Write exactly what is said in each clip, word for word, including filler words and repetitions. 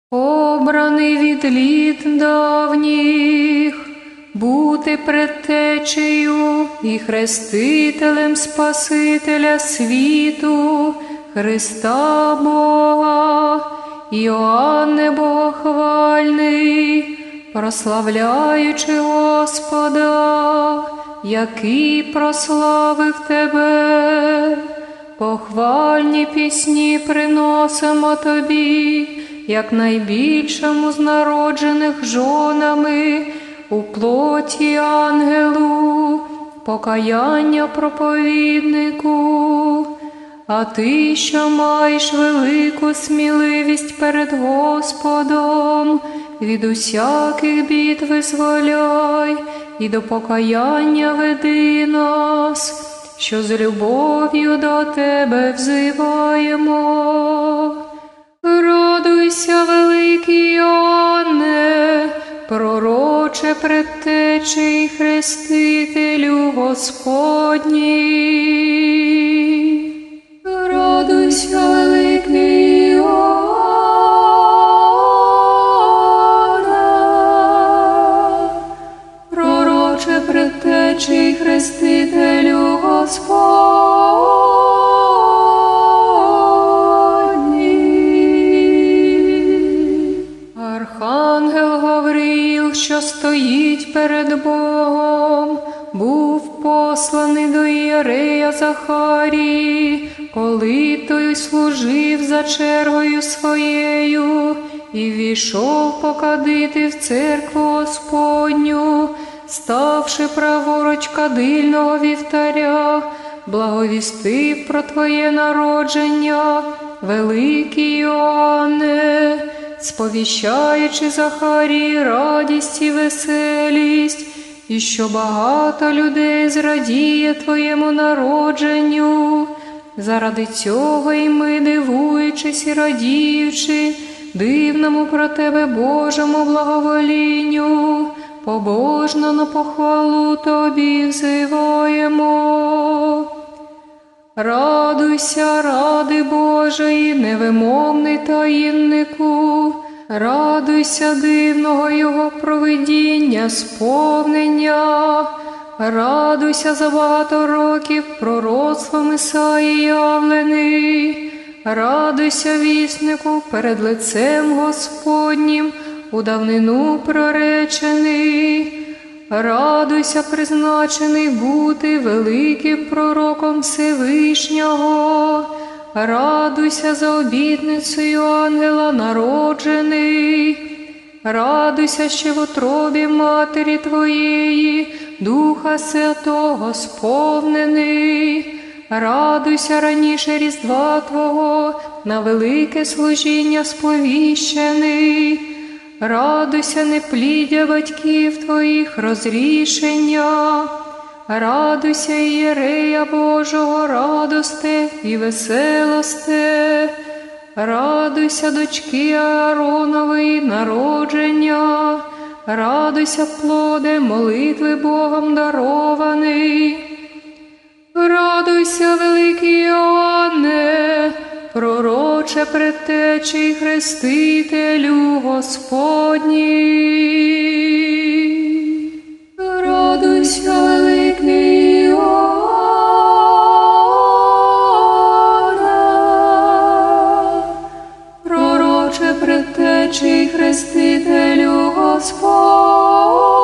обраний від літ давніх, бути предтечею і хрестителем Спасителя світу, Христа Бога, Іоанне богохвальний, прославляючи Господа, який прославив тебе. Похвальні пісні приносимо тобі, як найбільшому з народжених жонами, у плоті ангелу, покаяння проповіднику. А ти, що маєш велику сміливість перед Господом, від усяких бід визволяй і до покаяння веди нас, що з любов'ю до тебе взиваємо. Радуйся, великий Іоанне, пророче предтече і хрестителю Господній. Радуйся, великий Іоанне, пророче предтече і хрестителю Господній. Архангел Гавриїл, що стоїть перед Богом, був посланий до Ієрея Захарії, коли той служив за чергою своєю, і ввійшов покадити в церкву Господню, ставши праворуч кадильного вівтаря, благовістив про твоє народження, великий Іоанне, сповіщаючи Захарії радість і веселість, і що багато людей зрадіє твоєму народженню. Заради цього і ми, дивуючись і радіючи дивному про тебе Божому благоволінню, побожно на похвалу тобі взиваємо. Радуйся, ради Божої, невимовний таїннику, радуйся дивного його провидіння, сповнення, радуйся за багато років пророцтвом Ісаї явлений, радуйся віснику перед лицем Господнім, у давнину проречений, радуйся призначений бути великим пророком Всевишнього, радуйся за обітницею ангела народжений, радуйся, що в утробі матері твоєї Духа Святого сповнений, радуйся раніше Різдва Твого, на велике служіння сповіщений, радуйся непліддя батьків твоїх розрішення, радуйся Ієрея Божого, радосте і веселосте, радуйся дочки Ааронової народження, радуйся плоде молитви Богом дарований. Радуйся, великий Іоанне, пророче предтече і хрестителю Господній. Радуйся, великий Іоанне, пророче предтече і хрестителю Господній.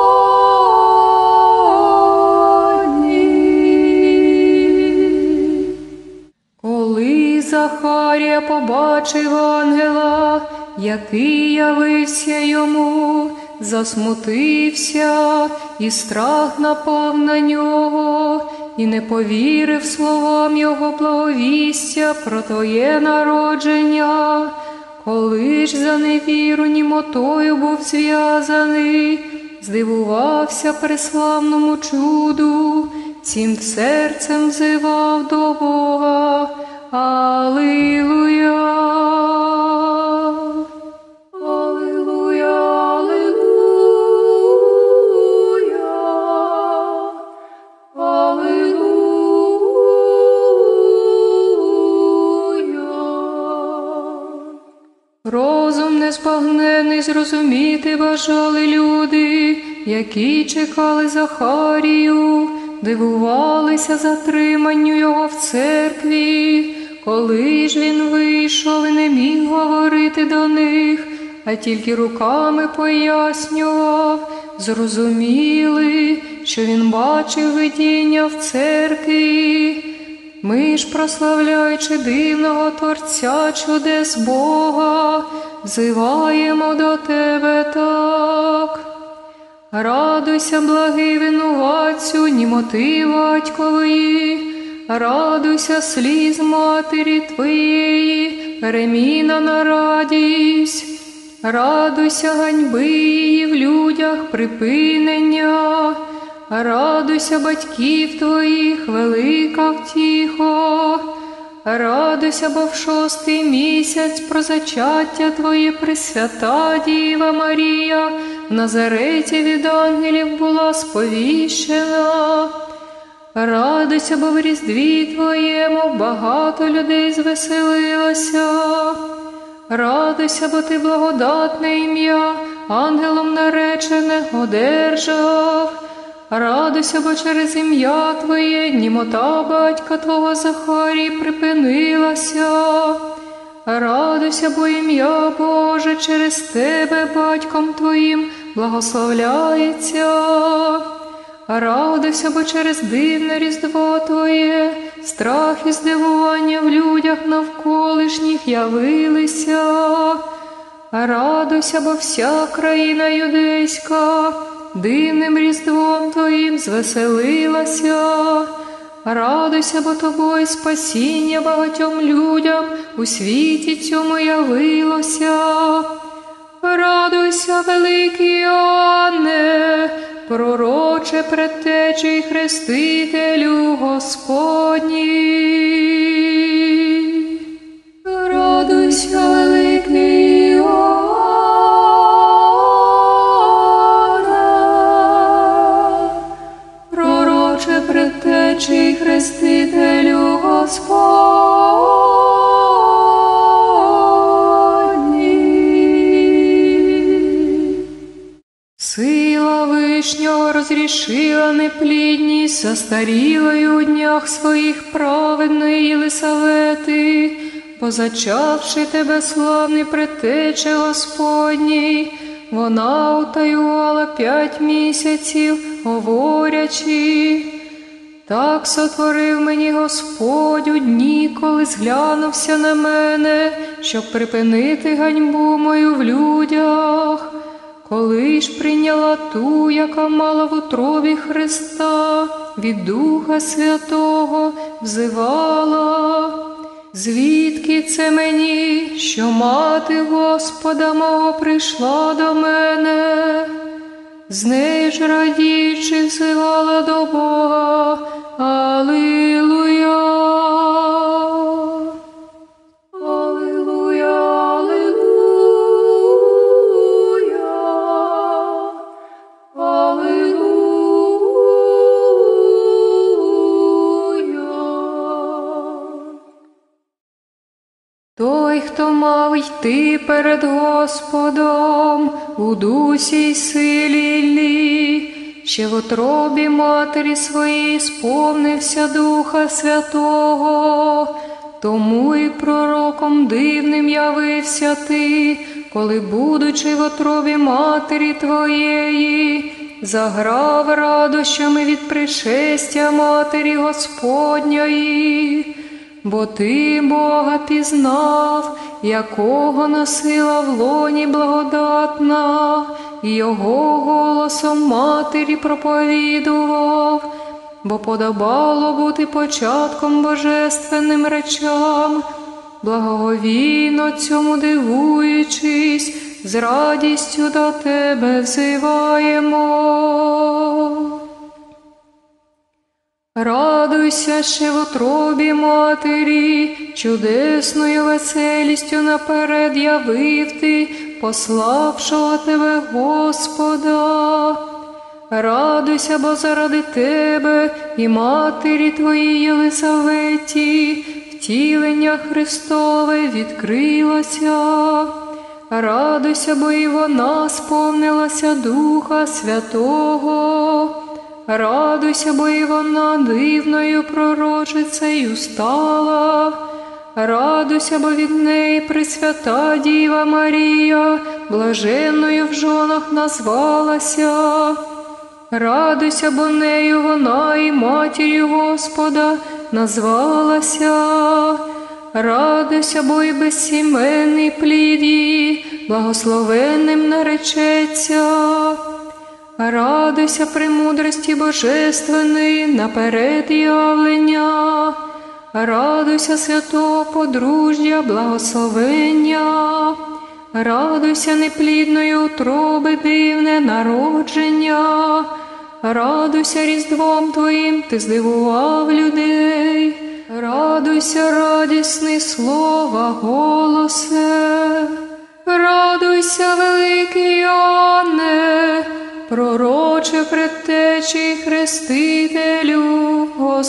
Коли Захарія побачив ангела, який явився йому, засмутився, і страх напав на нього, і не повірив словам його благовістя про твоє народження. Коли ж за невіру німотою був зв'язаний, здивувався преславному чуду, цім серцем взивав до Бога. Алілуя! Алілуя! Алілуя! Алілуя! Розум розум незбагненний зрозуміти бажали люди, які чекали Захарію, дивувалися затриманню його в церкві. Коли ж він вийшов і не міг говорити до них, а тільки руками пояснював, зрозуміли, що він бачив видіння в церкві. Ми ж, прославляючи дивного Творця чудес Бога, взиваємо до Тебе так. Радуйся, благий винуватцю німоти батькової, радуйся сліз матері Твоєї, переміна на радість. Радуйся ганьби її в людях припинення, радуйся батьків Твоїх, велика втіха. Радуйся, бо в шостий місяць про зачаття Твоє Пресвята Діва Марія в Назареті від ангелів була сповіщена. Радуйся, бо в різдві Твоєму багато людей звеселилося. Радуйся, бо ти благодатне ім'я ангелом наречене одержав. Радуйся, бо через ім'я Твоє німота батька Твого Захарії припинилася. Радуйся, бо ім'я Боже через Тебе батьком Твоїм благословляється. Радуйся, бо через дивне різдво Твоє страх і здивування в людях навколишніх явилися. Радуйся, бо вся країна юдейська дивним різдвом Твоїм звеселилася. Радуйся, бо Тобою спасіння багатьом людям у світі цьому явилося. Радуйся, великий Іоанне, пророче, предтечі й хрестителю Господній. Радуйся, великий Іоанне, пророче, предтечі й хрестителю Господній. Сила Вишнього розрішила неплідність застарілої у днях своїх праведної Єлисавети, позачавши тебе, славний предтече Господній, вона утаювала п'ять місяців, говорячи: так сотворив мені Господь у дні, коли зглянувся на мене, щоб припинити ганьбу мою в людях. Коли ж прийняла ту, яка мала в утробі Христа, від Духа Святого взивала: звідки це мені, що мати Господа мого прийшла до мене? З нею ж радіючи взивала до Бога: Алілуя! Той, хто мав йти перед Господом у дусі й силі Іллі, ще в утробі матері своїй сповнився Духа Святого, тому і пророком дивним явився ти, коли, будучи в утробі матері твоєї, заграв радощами від пришестя матері Господньої. Бо ти Бога пізнав, якого носила в лоні благодатна, і його голосом матері проповідував, бо подобало бути початком божественним речам. Благоговійно цьому дивуючись, з радістю до тебе взиваємо. Радуйся ще в утробі матері, чудесною веселістю наперед явив ти, пославшого тебе Господа. Радуйся, бо заради тебе і матері твоїй Єлисаветі втілення Христове відкрилося. Радуйся, бо і вона сповнилася Духа Святого. Радуйся, бо і вона дивною пророчицею стала. Радуйся, бо від неї Пресвята Діва Марія блаженною в жонах назвалася. Радуйся, бо нею вона і матір'ю Господа назвалася. Радуйся, бо і безсіменний плід її благословенним наречеться. Радуйся, премудрості божественної наперед явлення. Радуйся, святого подружжя благословення. Радуйся, неплідної утроби дивне народження. Радуйся, різдвом Твоїм ти здивував людей. Радуйся, радісний слова голосе. Радуйся, великий Іоанне, пророче предтечі Хрестителю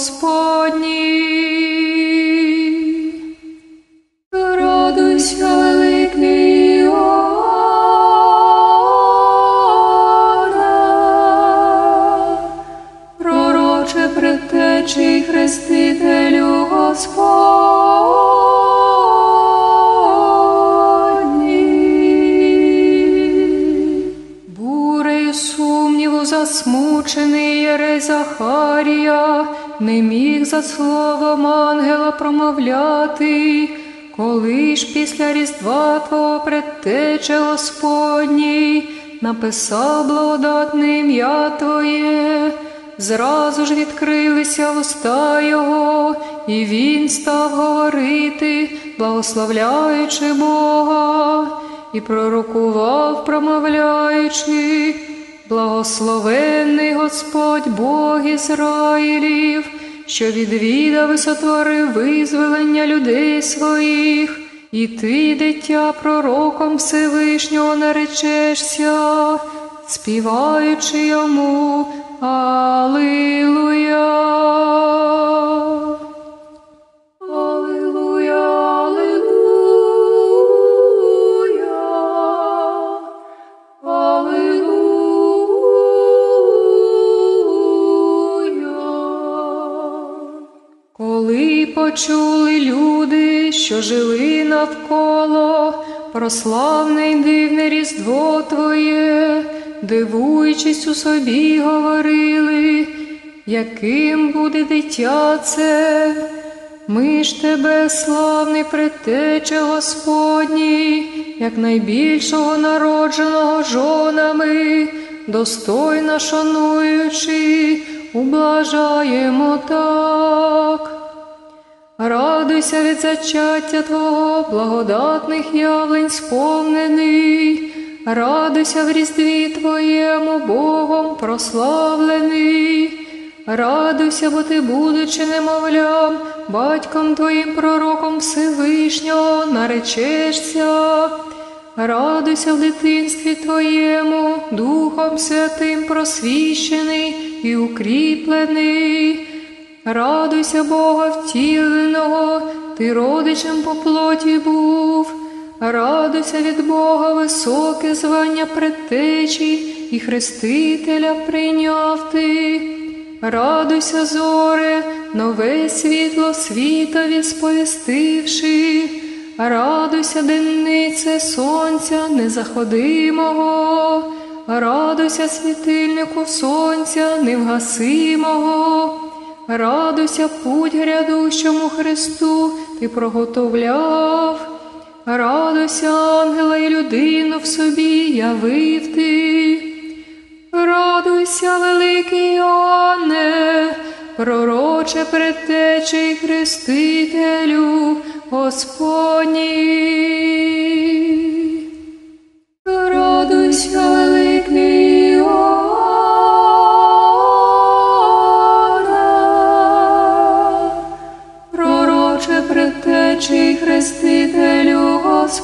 Господній. Радуйся, великий Іоанне, пророче предтечі Хрестителю Господній. Бурею сумніву засмучений єрей Захарія не міг за словом ангела промовляти, коли ж після Різдва Твого предтече Господній написав благодатне ім'я Твоє. Зразу ж відкрилися уста його, і він став говорити, благословляючи Бога, і пророкував, промовляючи: благословенний Господь Бог Ізраїлів, що відвідав і сотворив визволення людей своїх, і ти, дитя, пророком Всевишнього наречешся, співаючи йому Алілуя. Алілуя, алілуя, алілуя. Коли почули люди, що жили навколо, про славне й дивне Різдво Твоє, дивуючись у собі, говорили: яким буде дитя це? Ми ж Тебе, славний предтече Господній, як найбільшого народженого жонами, достойно шануючи, ублажаємо так. Радуйся від зачаття Твого, благодатних явлень сповнений. Радуйся в різдві Твоєму, Богом прославлений. Радуйся, бо ти, будучи немовлям, батьком Твоїм пророком Всевишнього наречешся. Радуйся в дитинстві Твоєму, Духом Святим просвіщений і укріплений. Радуйся, Бога втіленого, ти родичем по плоті був. Радуйся від Бога, високе звання предтечі, і Хрестителя прийняв ти. Радуйся, зоре, нове світло світові сповістивши. Радуйся, деннице сонця незаходимого. Радуйся, світильнику сонця невгасимого. Радуйся, путь грядущому Христу ти проготовляв. Радуйся, ангела й людину в собі явив ти. Радуйся, великий Іоанне, пророче предтече й Хрестителю Господній. Радуйся, великий Іоанне, пророче предтече й Хрестителю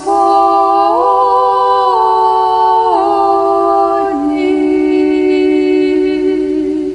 Господній.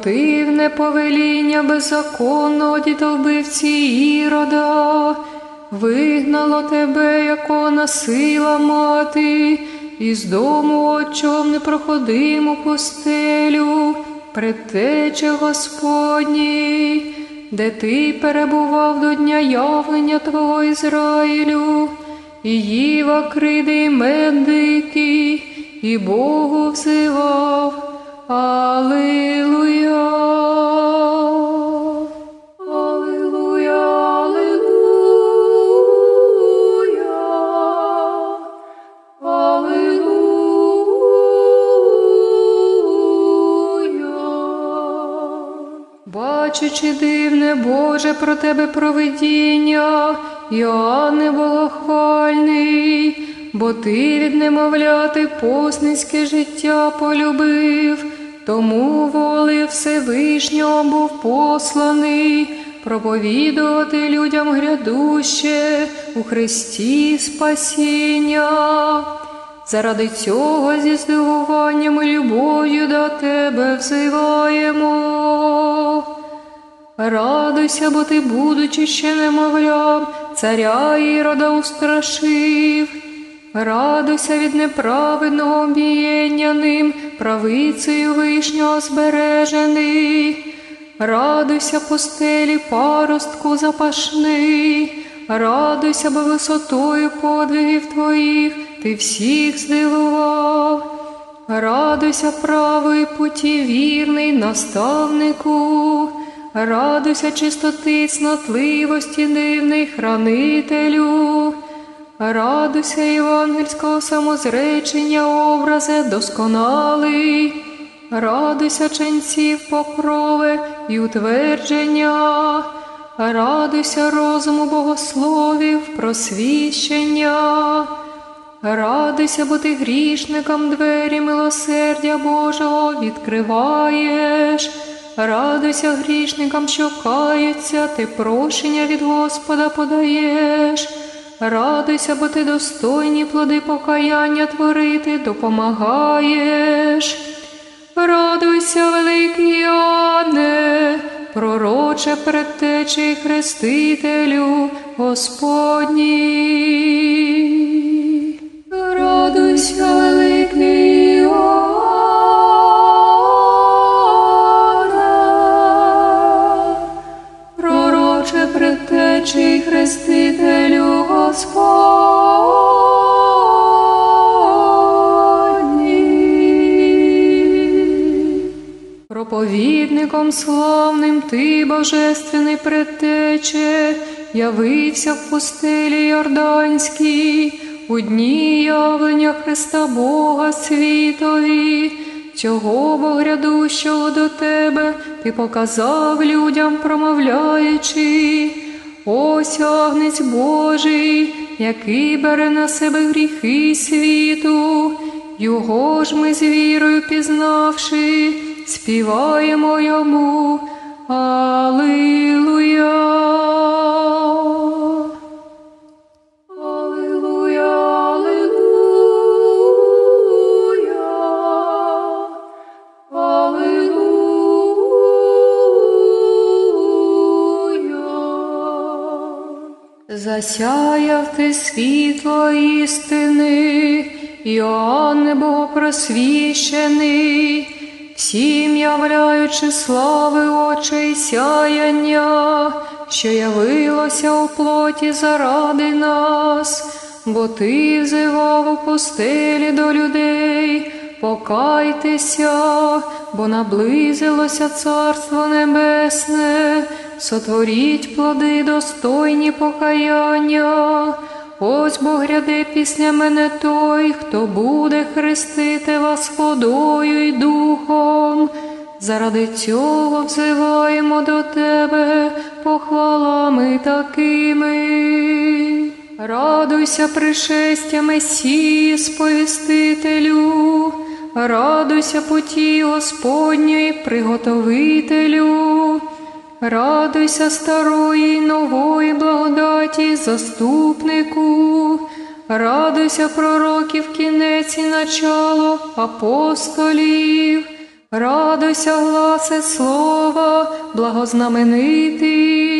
Богопротивне повеління беззаконного дітовбивці Ірода Вигнало тебе, яко насила мати, із дому отчом непроходиму пустелю, предтече Господній, де ти перебував до дня явлення Твого Ізраїлю, і їв акриди й мед дикий, і Богу взивав. Алілуя! Алілуя! Алілуя! Алілуя! Бачачи дивне Боже про тебе провидіння, Іоанне богохвальний, бо ти від немовляти посницьке життя полюбив, тому волею Всевишнього був посланий проповідувати людям грядуще у Христі спасіння. Заради цього зі здивуванням і любов'ю до тебе взиваємо. Радуйся, бо ти, будучи ще немовлям, царя Ірода устрашив. Радуйся від неправедного обієння ним, правицею вишнього збережений. Радуйся, постелі паростку запашний. Радуйся, бо висотою подвигів твоїх ти всіх здивував. Радуйся, правої путі вірний наставнику. Радуйся, чистоти, цнотливості дивний хранителю. Радуйся, євангельського самозречення образе досконалий. Радуйся, ченців покрови і утвердження. Радуйся, розуму богословів просвіщення. Радуйся, бо ти грішникам двері милосердя Божого відкриваєш. Радуйся грішникам, що каються, ти прощення від Господа подаєш. Радуйся, бо ти достойні плоди покаяння творити допомагаєш. Радуйся, великий Іоанне, пророче предтечі Хрестителю Господній. Радуйся, великий Іоанне, пророче предтечі Хрестителю Господній. Проповідником славним ти, божественний предтече, явився в пустелі Йорданській, у дні явлення Христа Бога світові. Цього богрядущого до тебе ти показав людям, промовляючи: ось Агнець Божий, який бере на себе гріхи світу. Його ж ми з вірою пізнавши, співаємо йому Алілуя. Засяяв ти світло істини, Іоанне богопросвіщений, всім являючи слави очей сяяння, що явилося у плоті заради нас. Бо ти взивав у пустелі до людей: покайтеся, бо наблизилося Царство Небесне. Сотворіть плоди достойні покаяння. Ось бо гряде після мене той, хто буде хрестити вас водою й духом. Заради цього взиваємо до тебе похвалами такими. Радуйся, пришестя Месії сповістителю, радуйся путі Господньої приготовителю. Радуйся старої й нової благодаті заступнику, радуйся пророків кінець і начало апостолів, радуйся гласе слова благознаменитий,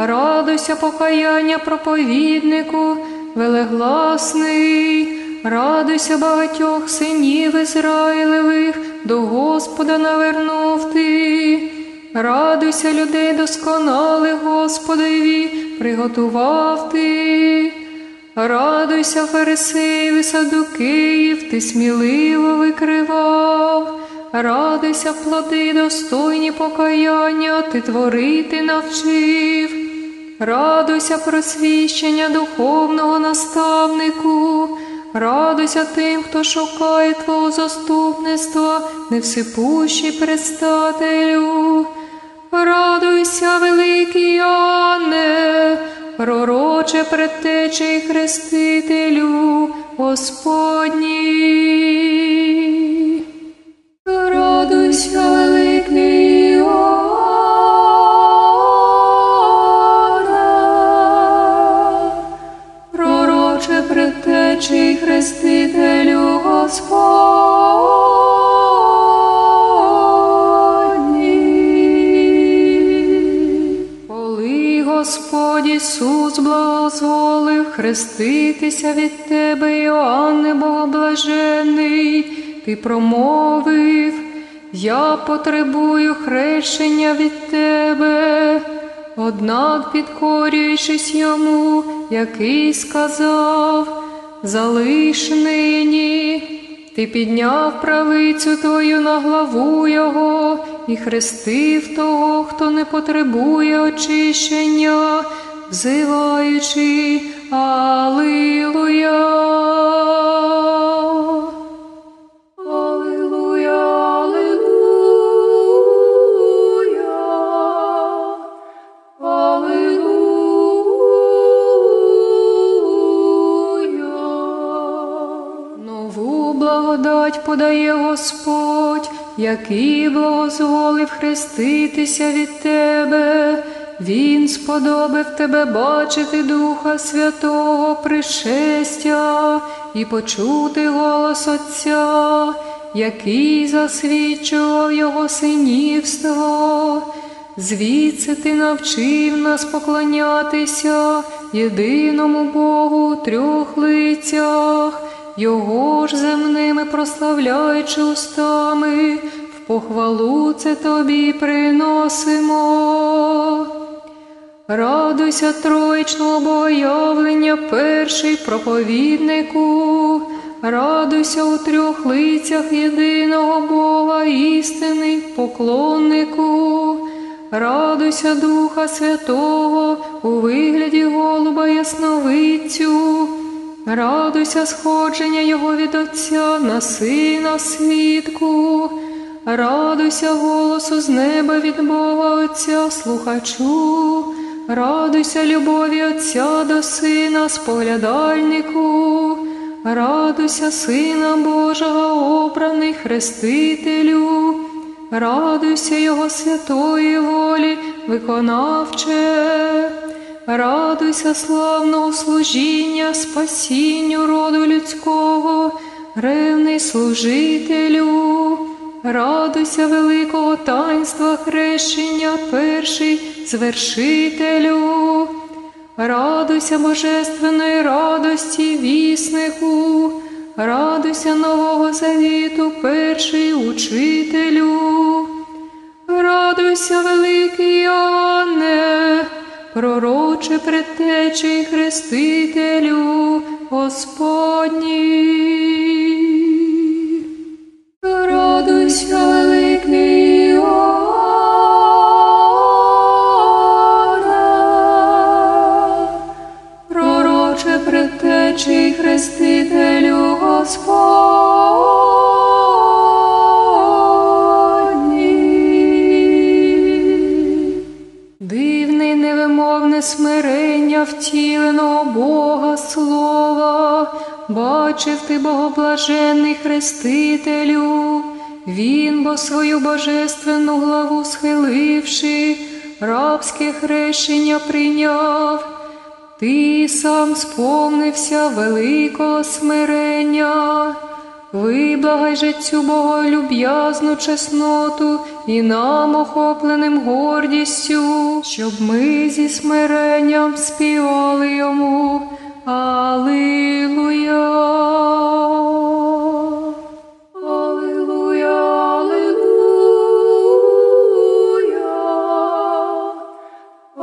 радуйся покаяння проповіднику, велегласний, радуйся багатьох синів Ізраїлевих, до Господа навернув ти. Радуйся людей досконалих, Господеві приготував ти. Радуйся фарисеїв і саддукеїв, ти сміливо викривав. Радуйся плоди достойні покаяння, ти творити навчив. Радуйся просвіщення духовного наставнику. Радуйся тим, хто шукає Твого заступництва, невсипущий предстателю. Радуйся, великий Іоанне, пророче предтече і хрестителю Господній. Радуйся, великий Іоанне, пророче предтече і хрестителю Господній. Коли Господь Ісус благозволив хреститися від Тебе, Іоанне Богоблажений, ти промовив: «Я потребую хрещення від Тебе». Однак, підкорюючись йому, який сказав: «Залиш нині», ти підняв правицю Твою на главу його і хрестив того, хто не потребує очищення, взиваючи: «Алілуя! Благодать подає Господь, який благозволив хреститися від Тебе. Він сподобив Тебе бачити Духа Святого пришестя і почути голос Отця, який засвідчував Його синівство. Звідси Ти навчив нас поклонятися єдиному Богу у трьох лицях, Його ж земними прославляючи устами, в похвалу це Тобі приносимо. Радуйся троїчного богоявлення, перший проповіднику, радуйся у трьох лицях єдиного Бога, істинний поклоннику, радуйся Духа Святого у вигляді голуба ясновидцю, радуйся сходження Його від Отця на Сина свідку, радуйся голосу з неба від Бога Отця слухачу, радуйся любові Отця до Сина споглядальнику, радуйся Сина Божого обраний хрестителю, радуйся Його святої волі виконавче. Радуйся славного служіння, спасінню роду людського, ревний служителю. Радуйся великого таїнства хрещення, перший звершителю. Радуйся божественної радості, віснику. Радуйся нового завіту, перший учителю. Радуйся, великий Іоанне, пророче предтече і хрестителю Господній. Радуйся, великий Іоанне, пророче предтече і хрестителю Господній. Дивне невимовне смирення втіленого Бога Слова, бачив ти, богоблаженний хрестителю. Він, бо свою божественну главу схиливши, рабське хрещення прийняв. Ти сам сповнився великого смирення. Виблагай же цю боголюб'язну чесноту і нам, охопленим гордістю, щоб ми зі смиренням співали йому. Алілуя! Алілуя! Алілуя!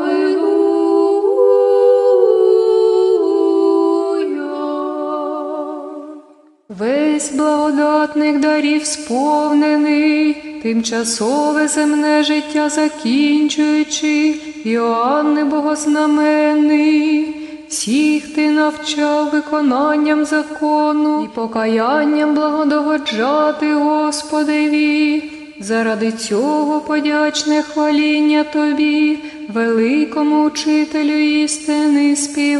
Алілуя! Весь благодатних дарів сповнений, тимчасове земне життя закінчуючи, Іоанне богознаменний, всіх ти навчав виконанням закону і покаянням благодогоджати Господеві. Заради цього подячне хваління тобі, великому учителю істини,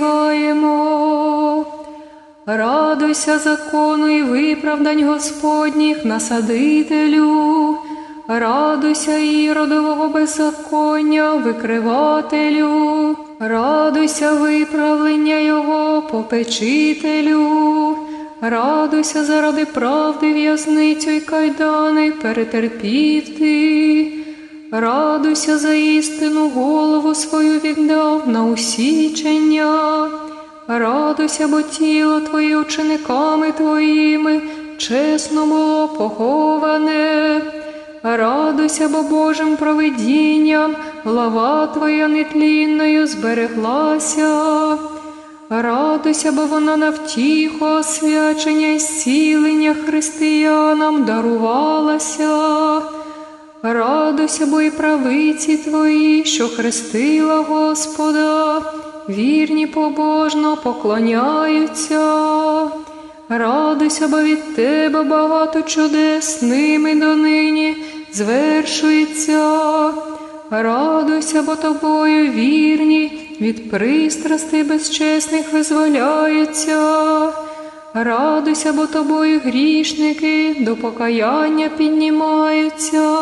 співаємо. Радуйся закону і виправдань Господніх, насадителю. Радуйся іродового беззаконня, викривателю. Радуйся виправлення його, попечителю. Радуйся заради правди в'язницю й кайдани перетерпів ти. Радуйся за істину, голову свою віддав на усічення. Радуйся, бо тіло твоє учениками твоїми чесно було поховане. Радуйся, бо Божим провидінням глава твоя нетлінною збереглася. Радуйся, бо вона на втіху освячення й зцілення християнам дарувалася. Радуйся, бо і правиці твої, що хрестила Господа, вірні побожно поклоняються. Радуйся, бо від тебе багато чудес ними донині звершується. Радуйся, бо тобою вірні від пристрастей безчесних визволяються. Радуйся, бо тобою грішники до покаяння піднімаються.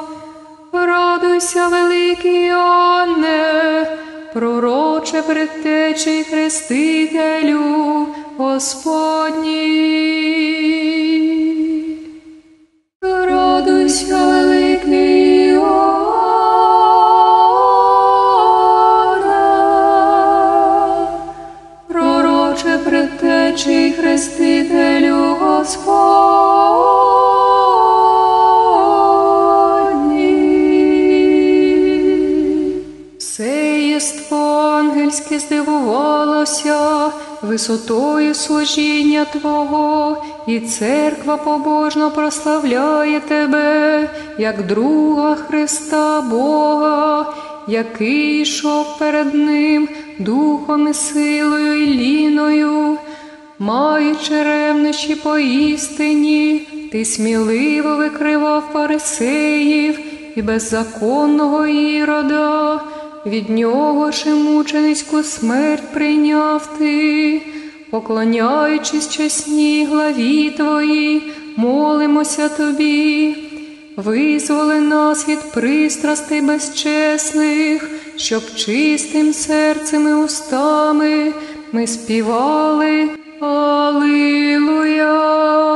Радуйся, великий Іоанне, пророче предтече й хрестителю Господній. Радуйся, великий Іоанне, пророче предтече й хрестителю Господній. Все єство ангельське здивувалося висотою служіння Твого, і церква побожно прославляє Тебе, як друга Христа Бога, який йшов перед Ним духом і силою і ліною. Маючи ревнощі поістині, ти сміливо викривав фарисеїв і беззаконного Ірода. Від нього ж і мученицьку смерть прийняв ти. Поклоняючись чесній главі Твоїй, молимося Тобі. Визволи нас від пристрастей безчесних, щоб чистим серцем і устами ми співали Алілуя.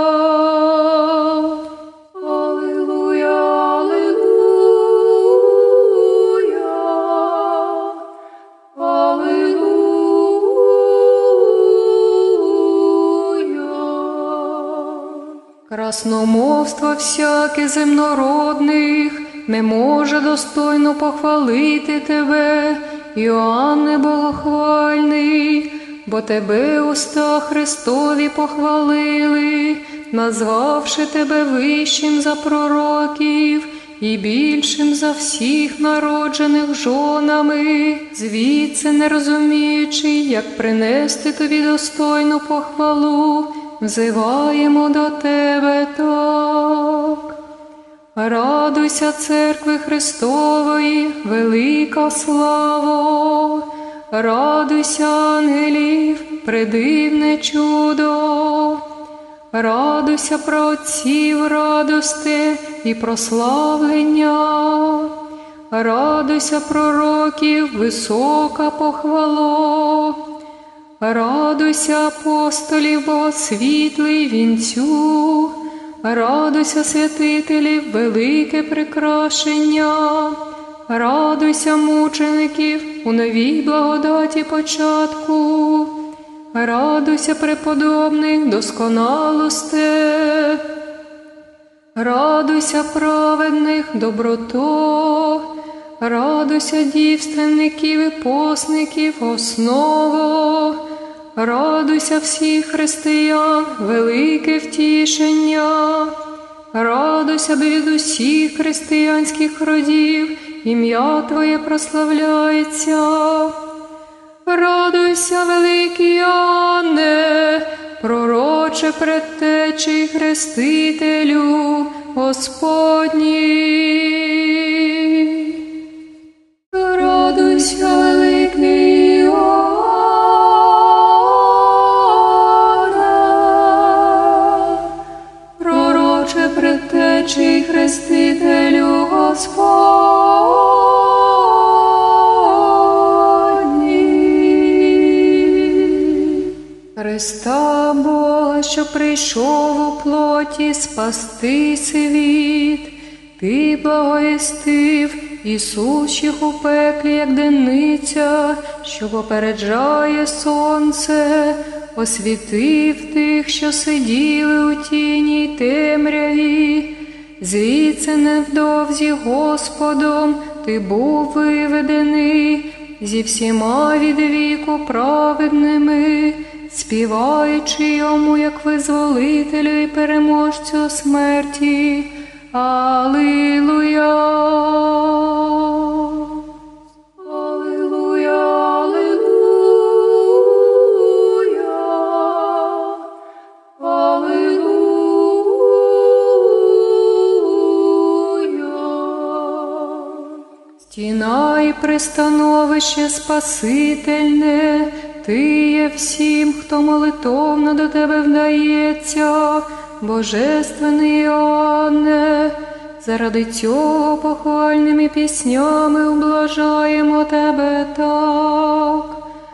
Красномовство всяке земнородних не може достойно похвалити Тебе, Іоанне богохвальний, бо Тебе уста Христові похвалили, назвавши Тебе вищим за пророків і більшим за всіх народжених жонами, звідси не розуміючи, як принести Тобі достойну похвалу, взиваємо до Тебе так. Радуйся, церкви Христової, велика славо! Радуйся, ангелів, предивне чудо! Радуйся, праотців радости і прославлення! Радуйся, пророків, висока похвало! Радуйся, апостолів, бо світлий вінцю, радуйся, святителів, велике прикрашення, радуйся, мучеників, у новій благодаті початку, радуйся, преподобних досконалостей, радуйся, праведних доброто, радуйся, дівственників і посників осново, радуйся всіх християн, велике втішення, радуйся від усіх християнських родів, ім'я Твоє прославляється. Радуйся, великий Іоанне, пророче предтечі Хрестителю Господній. Радуйся, великий Іоанне, пророче предтечі Хрестителю Господній. Христа Бога, що прийшов у плоті спасти світ, Ти благовістив Ісущих у пеклі, як денниця, що попереджає сонце, освітив тих, що сиділи у тіні й темряві. Звідси невдовзі Господом ти був виведений, зі всіма від віку праведними, співаючи йому, як визволителю і переможцю смерті. Алілуя! Алілуя! Алілуя! Алілуя! Стіна і пристановище спасительне, Ти є всім, хто молитовно до Тебе вдається, Божественний Іоанне. Заради цього похвальними піснями ублажаємо Тебе так.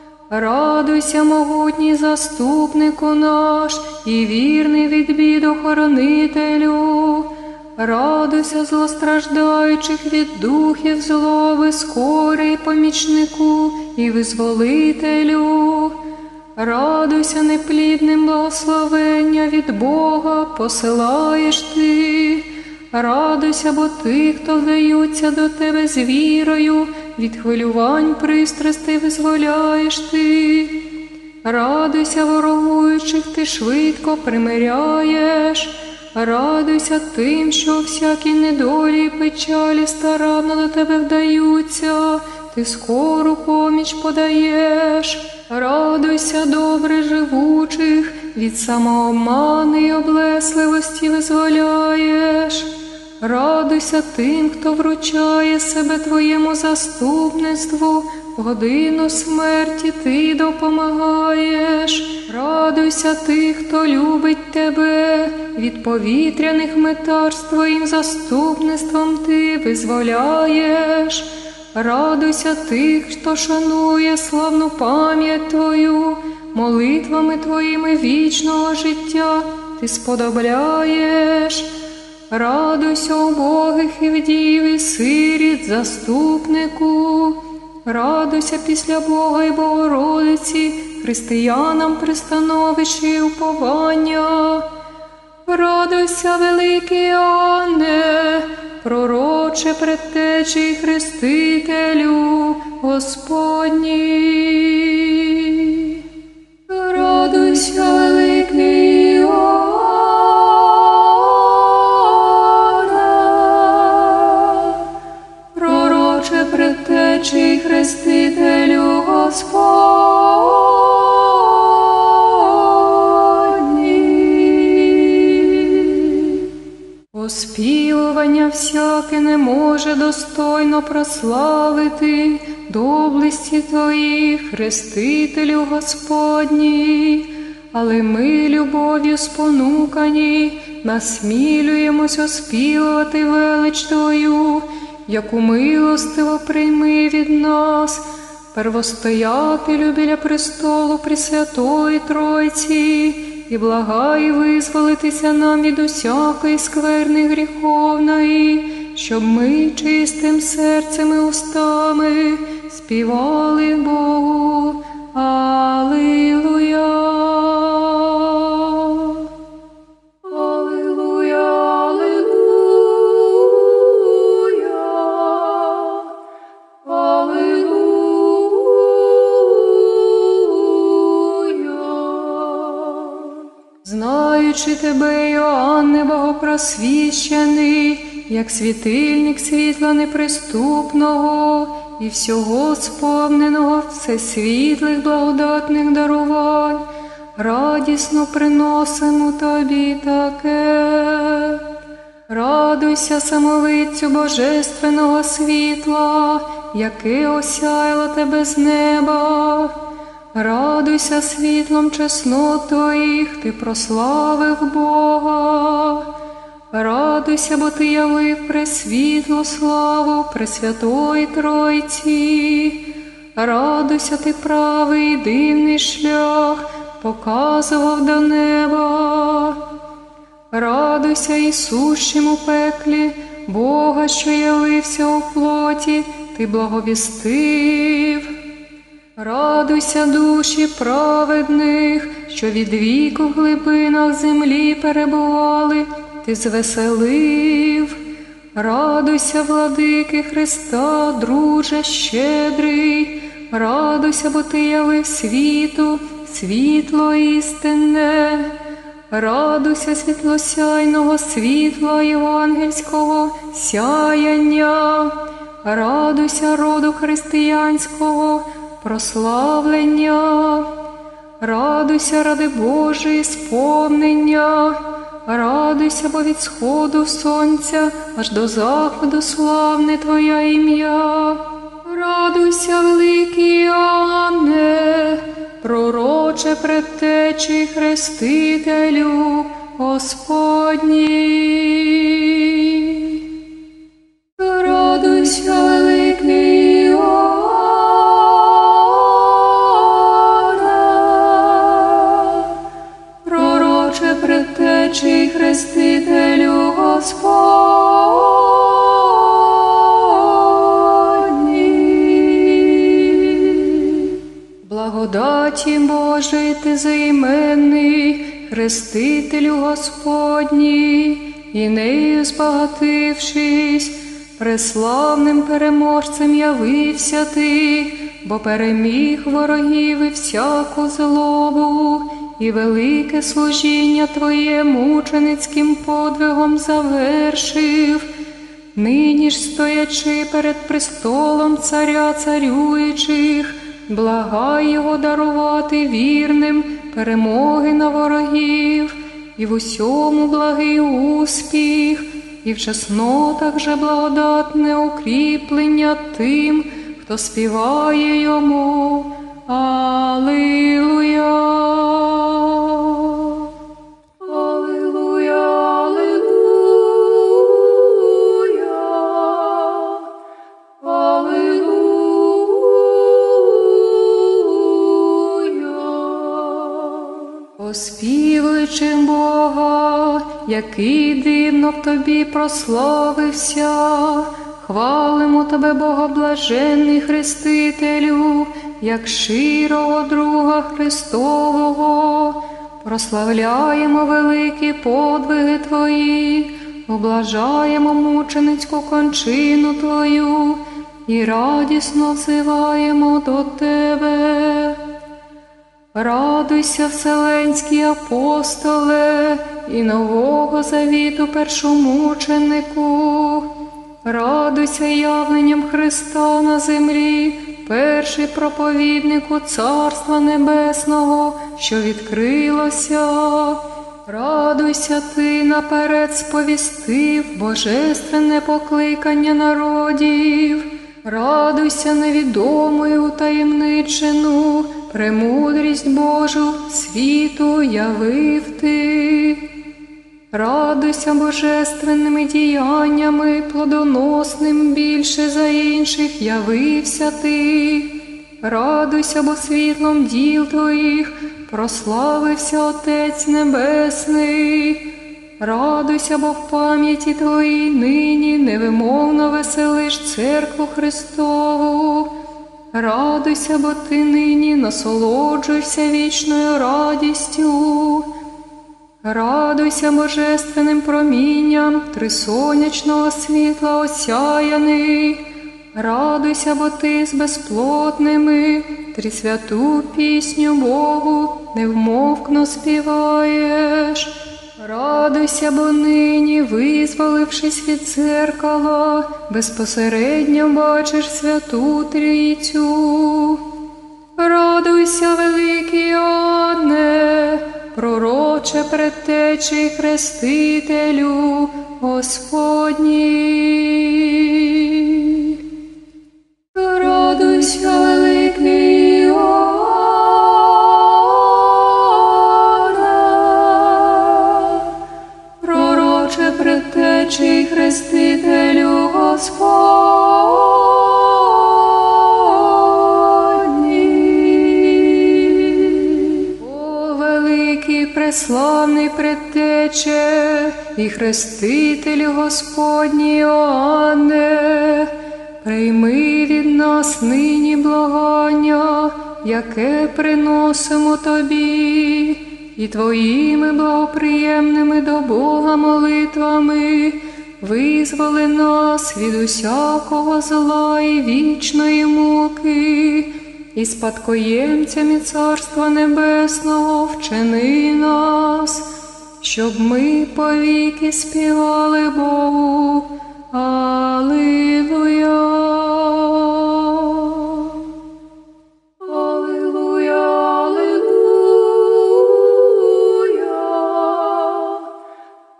Радуйся, могутній заступнику наш і вірний від бід охоронителю. Радуйся, злостраждаючих від духів злоби, скорий помічнику і визволителю. Радуйся, неплідним благословення від Бога посилаєш ти. Радуйся, бо ти, хто вдаються до тебе з вірою, від хвилювань пристрастей визволяєш ти. Радуйся, ворогуючих ти швидко примиряєш. Радуйся тим, що всякі недолі й печалі старанно до тебе вдаються, ти скору поміч подаєш. Радуйся, добре живучих, від самообмани й облесливості визволяєш. Радуйся тим, хто вручає себе твоєму заступництву, в годину смерті ти допомагаєш. Радуйся тих, хто любить тебе, від повітряних метарств твоїм заступництвом ти визволяєш. Радуйся тих, хто шанує славну пам'ять Твою, молитвами Твоїми вічного життя ти сподобляєш. Радуйся, убогих і вдів і сиріт, заступнику. Радуйся після Бога і Богородиці, християнам пристановище і уповання. Радуйся, великий Іоанне, пророче предтечі Хрестителю Господній. Радуйся, великий Іоанне, пророче предтечі Хрестителю Господній. Оспівування всяке не може достойно прославити доблесті Твої, Хрестителю Господній, але ми любов'ю спонукані насмілюємось оспівувати велич Твою, яку милостиво прийми від нас, первостоятелю біля престолу Пресвятої Тройці, і благай визволитися нам від усякої скверни гріховної, щоб ми чистим серцем і устами співали Богу. Алілуя! Алілуя! Алілуя! Алілуя! Знаючи тебе, Іоанне Богопросвіщений, як світильник світла неприступного і всього сповненого всесвітлих благодатних дарувань, радісно приносимо тобі таке. Радуйся, самовицю божественного світла, яке осяяло тебе з неба. Радуйся світлом чеснот твоїх, ти прославив Бога. Радуйся, бо ти явив пресвітлу славу Пресвятої Тройці. Радуйся, ти правий дивний шлях показував до неба. Радуйся, і сущим у пеклі Бога, що явився у плоті, ти благовістив. Радуйся, душі праведних, що від віку в глибинах землі перебували, ти звеселив. Радуйся, владики Христа, друже щедрий, радуйся, бо ти явив світу світло істинне. Радуйся, світлосяйного світла євангельського сяяння. Радуйся, роду християнського прославлення. Радуйся, ради Божої сповнення. Радуйся, бо від сходу сонця аж до заходу славне Твоє ім'я. Радуйся, великий Іоанне, пророче предтечі Хрестителю Господній. Радуйся, великий Іоанне, пророче предтечі Хрестителю Господній. Благодаті Божої ти займенний, Хрестителю Господній, і нею збагатившись, преславним переможцем явився ти, бо переміг ворогів і всяку злобу, і велике служіння Твоє мученицьким подвигом завершив. Нині ж, стоячи перед престолом Царя царюючих, благай Його дарувати вірним перемоги на ворогів, і в усьому благий успіх, і в чеснотах же благодатне укріплення тим, хто співає Йому. Алілуя! Алілуя! Алілуя! Оспівуючи Бога, який дивно в тобі прославився, хвалимо тебе, Богоблаженний Хрестителю, як щирого друга Христового. Прославляємо великі подвиги Твої, облажаємо мученицьку кончину Твою і радісно взиваємо до Тебе. Радуйся, Вселенський апостоле і Нового Завіту першомученику. Радуйся явленням Христа на землі, перший проповіднику Царства Небесного, що відкрилося. Радуйся ти, наперед сповістив божественне покликання народів. Радуйся, невідомою утаємничену, премудрість Божу світу явив ти. Радуйся божественними діяннями, плодоносним більше за інших явився ти. Радуйся, бо світлом діл твоїх прославився Отець Небесний. Радуйся, бо в пам'яті твоїй нині невимовно веселиш церкву Христову. Радуйся, бо ти нині насолоджуєшся вічною радістю. Радуйся божественним промінням трисонячного світла осяяний. Радуйся, бо ти з безплотними трисвяту пісню Богу невмовкно співаєш. Радуйся, бо нині, визволившись від дзеркала, безпосередньо бачиш Святу Трійцю. Радуйся, великий Іоанне, пророче предтечі й хрестителю Господній. Радуйся, великий Іоанне, пророче предтечі й хрестителю Господній. О, великий преславний предтече і хрестителю Господній Іоанне, прийми від нас нині благання, яке приносимо Тобі, і Твоїми благоприємними до Бога молитвами визволи нас від усякого зла і вічної муки, і спадкоємцями Царства Небесного вчини нас, щоб ми повіки співали Богу. Алілуя! Алілуя! Алілуя!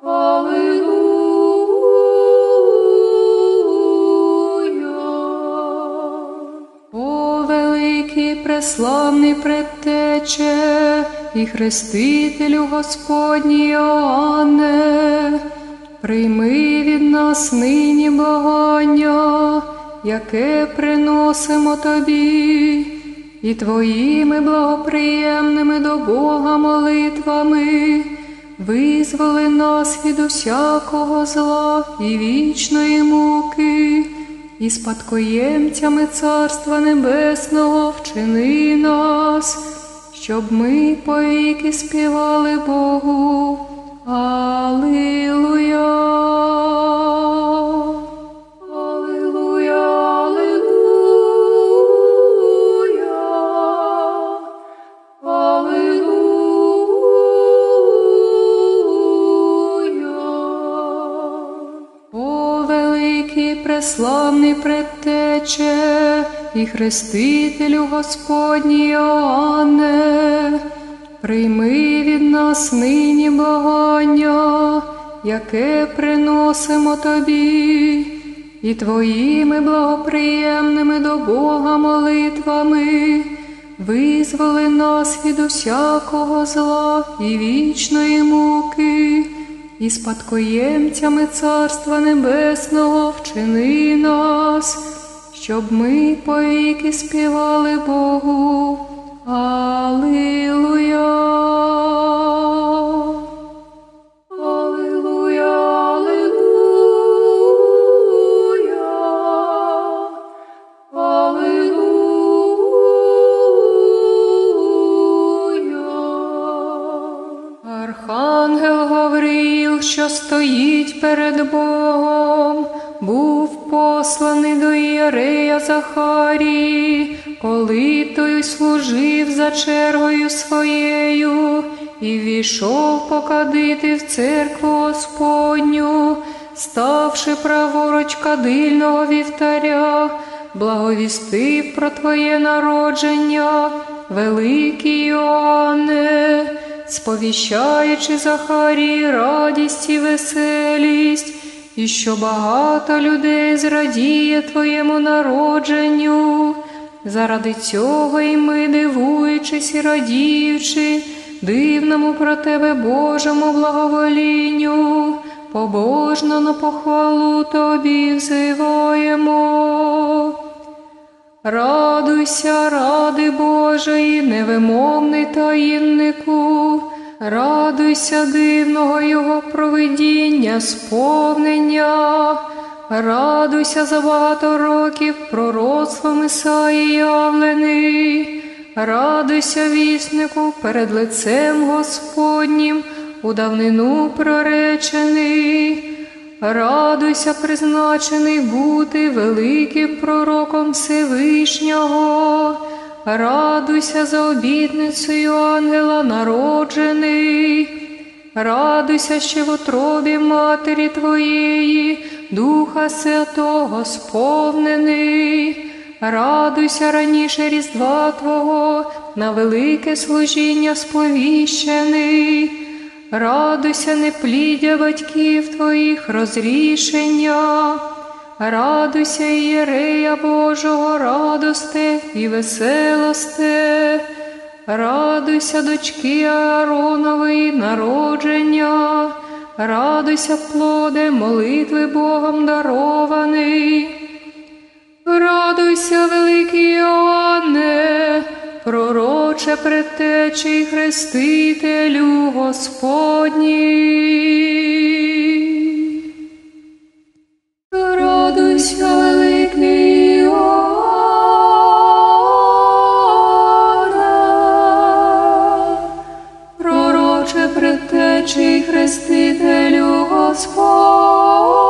Алілуя! О, великий преславний предтече і хрестителю Господній Іоанне, прийми від нас нині благання, яке приносимо Тобі, і Твоїми благоприємними до Бога молитвами визволи нас від усякого зла і вічної муки, і спадкоємцями Царства Небесного вчини нас, щоб ми повіки співали Богу. Алілуя! Алілуя! Алілуя! Алілуя! О, великий преславний предтече і хрестителю Господній Іоанне, прийми від нас нині благання, яке приносимо Тобі, і Твоїми благоприємними до Бога молитвами визволи нас від усякого зла і вічної муки, і спадкоємцями Царства Небесного вчини нас, щоб ми повіки співали Богу. Алілуя! Алілуя! Алілуя! Алілуя! Архангел Гавриїл, що стоїть перед Богом, був посланий до Ієрея Захарії, коли той служив за чергою своєю, і ввійшов покадити в церкву Господню, ставши праворуч кадильного вівтаря, благовістив про Твоє народження, великий Іоанне, сповіщаючи Захарії радість і веселість, і що багато людей зрадіє Твоєму народженню. Заради цього і ми, дивуючись і радіючи дивному про Тебе Божому благоволінню, побожно на похвалу Тобі взиваємо. Радуйся, ради Божої, невимовний таїннику, радуйся дивного Його провидіння, сповнення, радуйся за багато років пророцтвом Ісаї явлений, радуйся віснику перед лицем Господнім, у давнину проречений. Радуйся, призначений бути великим пророком Всевишнього, радуйся за обітницею ангела народжений, радуйся, що в утробі матері твоєї Духа Святого сповнений, радуйся раніше Різдва Твого, на велике служіння сповіщений, радуйся непліддя батьків твоїх розрішення, радуйся Ієрея Божого, радосте і веселосте, радуйся дочки Ааронової народження, радуйся плоде молитви Богом дарований, радуйся, великий Іоанне, пророче предтечі й хрестителю Господній. Радуйся, великий Іоанне, пророче предтечі й хрестителю Господній.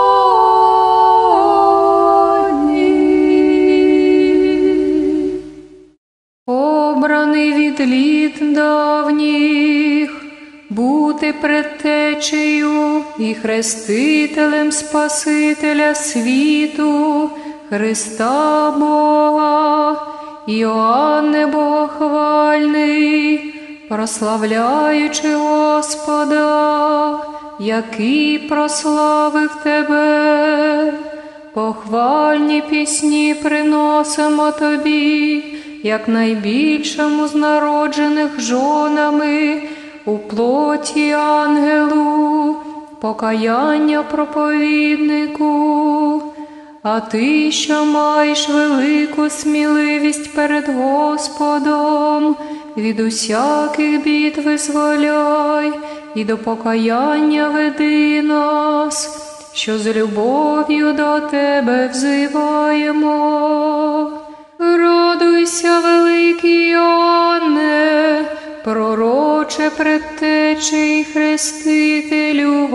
Обраний від літ давніх, бути предтечею і хрестителем Спасителя світу, Христа Бога, Іоанне богохвальний, прославляючи Господа, який прославив тебе. Похвальні пісні приносимо тобі, як найбільшому з народжених жонами, у плоті ангелу, покаяння проповіднику. А ти, що маєш велику сміливість перед Господом, від усяких бід визволяй і до покаяння веди нас, що з любов'ю до тебе взиваємо. Радуйся, великий Іоанне, пророче предтечі й хрестителю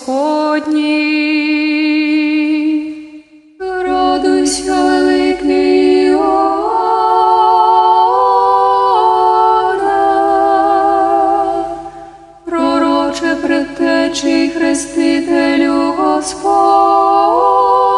Господній. Радуйся, великий Іоанне, пророче предтечі й хрестителю Господній.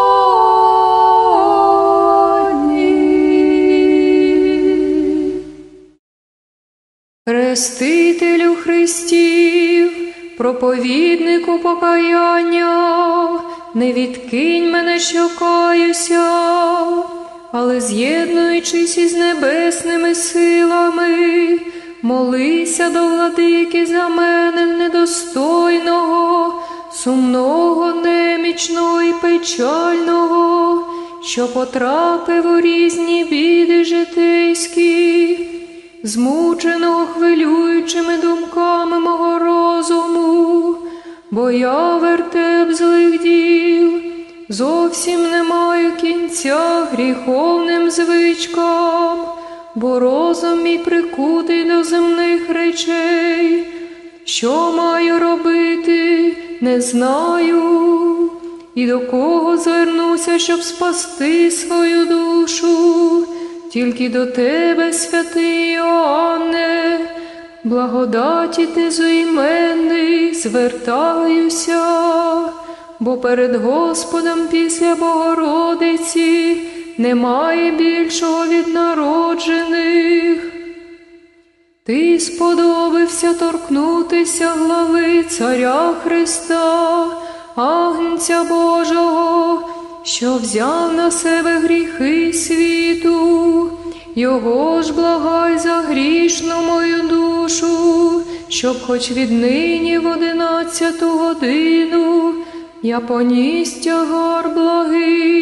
Хрестителю Христів, проповіднику покаяння, не відкинь мене, що каюся, але з'єднуючись із небесними силами, молися до владики за мене недостойного, сумного, немічного і печального, що потрапив у різні біди житейські, змученого хвилюючими думками мого розуму, бо я вертеп злих діл, зовсім не маю кінця гріховним звичкам, бо розум мій прикутий до земних речей. Що маю робити, не знаю, і до кого звернуся, щоб спасти свою душу. Тільки до тебе, святий Іоанне, благодаті тезоіменний, звертаюся, бо перед Господом після Богородиці немає більшого від народжених. Ти сподобався торкнутися глави Царя Христа, Агнця Божого, що взяв на себе гріхи світу. Його ж благай за грішну мою душу, щоб хоч віднині в одинадцяту годину я поніс тягар благий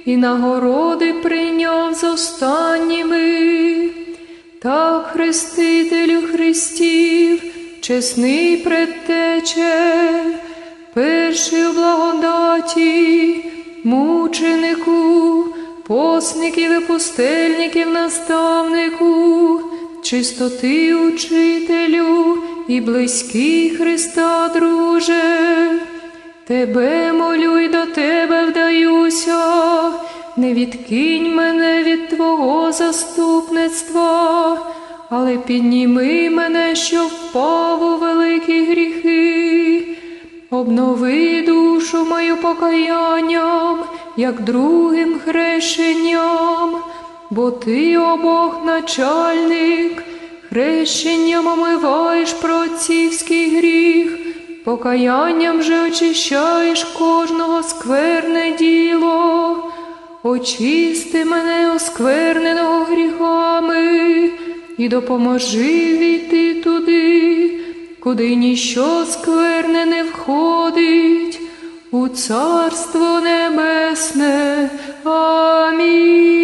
і нагороди прийняв з останніми. Так, Хрестителю Христів, чесний предтече, перший у благодаті, мученику, постників і пустельників наставнику, чистоти учителю і близький Христа друже. Тебе молю й до тебе вдаюся, не відкинь мене від Твого заступництва, але підніми мене, що впав у великі гріхи. Обнови душу мою покаянням, як другим хрещенням, бо Ти, о Бог начальник, хрещенням омиваєш проотцівський гріх, покаянням же очищаєш кожного скверне діло. Очисти мене оскверненого гріхами і допоможи війти туди, куди ніщо скверне не входить, у Царство Небесне. Амінь.